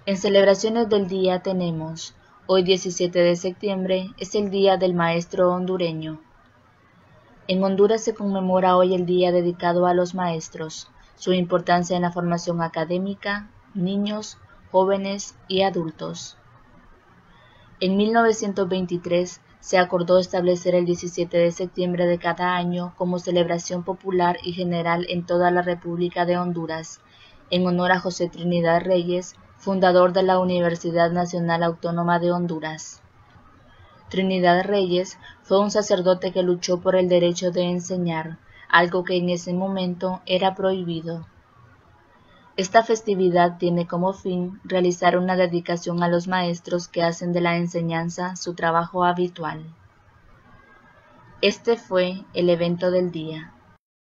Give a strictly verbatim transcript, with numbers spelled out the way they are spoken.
En celebraciones del día tenemos, hoy diecisiete de septiembre es el Día del Maestro Hondureño. En Honduras se conmemora hoy el día dedicado a los maestros, su importancia en la formación académica, niños, jóvenes y adultos. En mil novecientos veintitrés se acordó establecer el diecisiete de septiembre de cada año como celebración popular y general en toda la República de Honduras, en honor a José Trinidad Reyes, fundador de la Universidad Nacional Autónoma de Honduras. Trinidad Reyes fue un sacerdote que luchó por el derecho de enseñar, algo que en ese momento era prohibido. Esta festividad tiene como fin realizar una dedicación a los maestros que hacen de la enseñanza su trabajo habitual. Este fue el evento del día.